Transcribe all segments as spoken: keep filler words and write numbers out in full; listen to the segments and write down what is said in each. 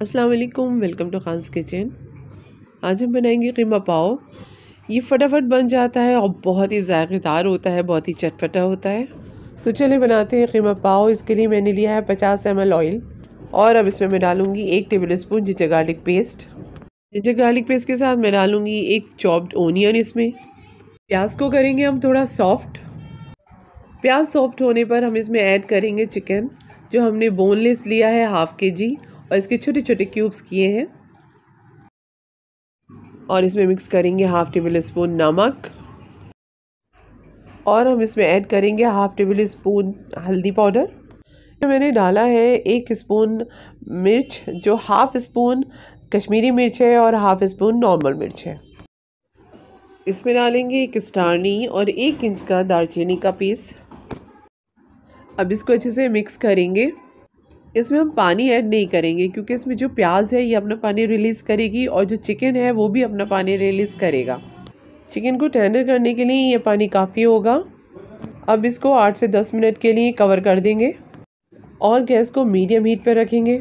अस्सलाम वालेकुम, welcome to Khans kitchen. आज हम बनाएंगे कीमा पाव। ये फटाफट बन जाता है और बहुत ही जायकेदार होता है, बहुत ही चटपटा होता है। तो चलिए बनाते हैं कीमा पाव। इसके लिए मैंने लिया है पचास एम एल ऑयल और अब इसमें मैं डालूंगी एक tablespoon ginger garlic paste. Ginger garlic paste के साथ मैं डालूंगी एक चॉप्ड ओनियन। इसमें प्याज को करेंगे हम थोड़ा सॉफ्ट। प्याज सॉफ्ट होने पर हम इसमें ऐड करेंगे चिकन, जो हमने बोनलेस लिया है हाफ के जी और इसके छोटे छोटे क्यूब्स किए हैं। और इसमें मिक्स करेंगे हाफ टेबल स्पून नमक और हम इसमें ऐड करेंगे हाफ टेबल स्पून हल्दी पाउडर। मैंने डाला है एक स्पून मिर्च, जो हाफ स्पून कश्मीरी मिर्च है और हाफ स्पून नॉर्मल मिर्च है। इसमें डालेंगे एक स्टारनी और एक इंच का दालचीनी का पीस। अब इसको अच्छे से मिक्स करेंगे। इसमें हम पानी ऐड नहीं करेंगे क्योंकि इसमें जो प्याज है ये अपना पानी रिलीज़ करेगी और जो चिकन है वो भी अपना पानी रिलीज़ करेगा। चिकन को टेंडर करने के लिए ये पानी काफ़ी होगा। अब इसको आठ से दस मिनट के लिए कवर कर देंगे और गैस को मीडियम हीट पर रखेंगे।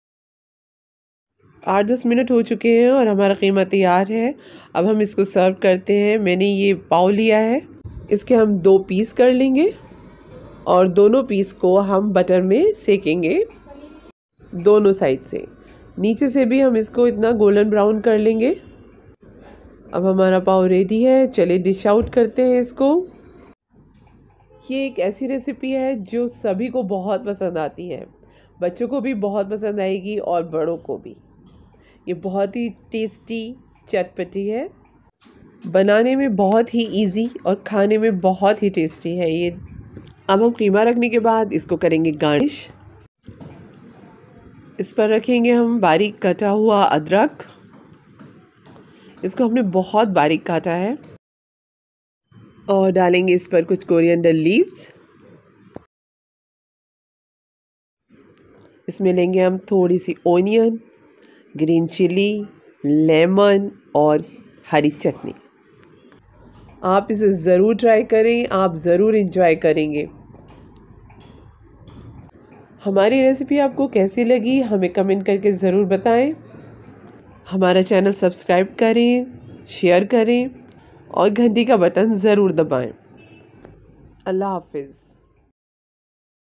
आठ दस मिनट हो चुके हैं और हमारा कीमा तैयार है। अब हम इसको सर्व करते हैं। मैंने ये पाव लिया है, इसके हम दो पीस कर लेंगे और दोनों पीस को हम बटर में सेकेंगे दोनों साइड से। नीचे से भी हम इसको इतना गोल्डन ब्राउन कर लेंगे। अब हमारा पाव रेडी है। चलिए डिश आउट करते हैं इसको। ये एक ऐसी रेसिपी है जो सभी को बहुत पसंद आती है। बच्चों को भी बहुत पसंद आएगी और बड़ों को भी। ये बहुत ही टेस्टी चटपटी है, बनाने में बहुत ही इजी और खाने में बहुत ही टेस्टी है ये। अब हम कीमा रखने के बाद इसको करेंगे गार्निश। इस पर रखेंगे हम बारीक कटा हुआ अदरक। इसको हमने बहुत बारीक काटा है। और डालेंगे इस पर कुछ कोरिएंडर लीव्स। इसमें लेंगे हम थोड़ी सी ओनियन, ग्रीन चिली, लेमन और हरी चटनी। आप इसे ज़रूर ट्राई करें, आप ज़रूर इंजॉय करेंगे। हमारी रेसिपी आपको कैसी लगी हमें कमेंट करके ज़रूर बताएं। हमारा चैनल सब्सक्राइब करें, शेयर करें और घंटी का बटन ज़रूर दबाएं। अल्लाह हाफिज़।